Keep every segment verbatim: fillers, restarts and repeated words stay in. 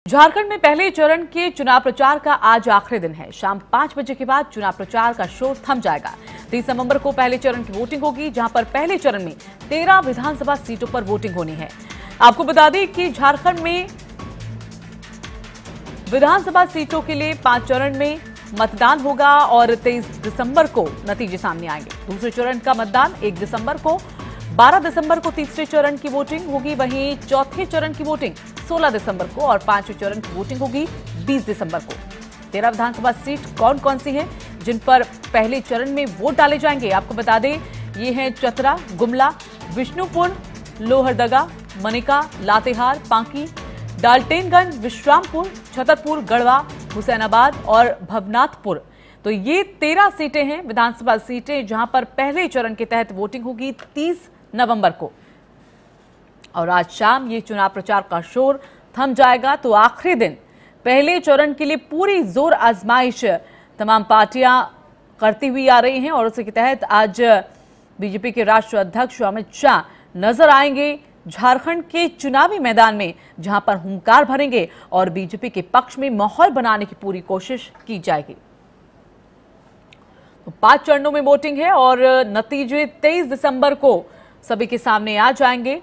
झारखंड में पहले चरण के चुनाव प्रचार का आज आखिरी दिन है। शाम पांच बजे के बाद चुनाव प्रचार का शोर थम जाएगा। तीस नवंबर को पहले चरण की वोटिंग होगी, जहां पर पहले चरण में तेरह विधानसभा सीटों पर वोटिंग होनी है। आपको बता दें कि झारखंड में विधानसभा सीटों के लिए पांच चरण में मतदान होगा और तेईस दिसंबर को नतीजे सामने आएंगे। दूसरे चरण का मतदान एक दिसंबर को, बारह दिसंबर को तीसरे चरण की वोटिंग होगी। वहीं चौथे चरण की वोटिंग सोलह दिसंबर को और पांचवें चरण की वोटिंग होगी बीस दिसंबर को। तेरह विधानसभा सीट कौन कौन सी हैं जिन पर पहले चरण में वोट डाले जाएंगे, आपको बता दें ये हैं चतरा, गुमला, विष्णुपुर, लोहरदगा, मनिका, लातेहार, पांकी, डाल्टेनगंज, विश्रामपुर, छतरपुर, गढ़वा, हुसैनाबाद और भवनाथपुर। तो ये तेरह सीटें हैं विधानसभा सीटें जहां पर पहले चरण के तहत वोटिंग होगी तीस नवंबर को। और आज शाम ये चुनाव प्रचार का शोर थम जाएगा। तो आखिरी दिन पहले चरण के लिए पूरी जोर आजमाइश तमाम पार्टियां करती हुई आ रही हैं और उसी के तहत आज बीजेपी के राष्ट्रीय अध्यक्ष अमित शाह नजर आएंगे झारखंड के चुनावी मैदान में, जहां पर हुंकार भरेंगे और बीजेपी के पक्ष में माहौल बनाने की पूरी कोशिश की जाएगी। तो पांच चरणों में वोटिंग है और नतीजे तेईस दिसंबर को सभी के सामने आ जाएंगे।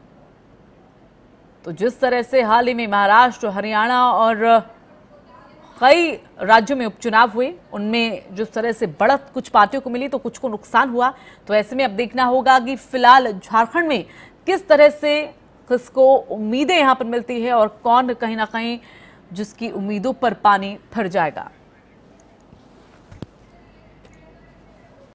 तो जिस तरह से हाल ही में महाराष्ट्र, हरियाणा और कई राज्यों में उपचुनाव हुए, उनमें जिस तरह से बढ़त कुछ पार्टियों को मिली तो कुछ को नुकसान हुआ। तो ऐसे में अब देखना होगा कि फिलहाल झारखंड में किस तरह से किसको उम्मीदें यहां पर मिलती है और कौन कहीं ना कहीं जिसकी उम्मीदों पर पानी फिर जाएगा।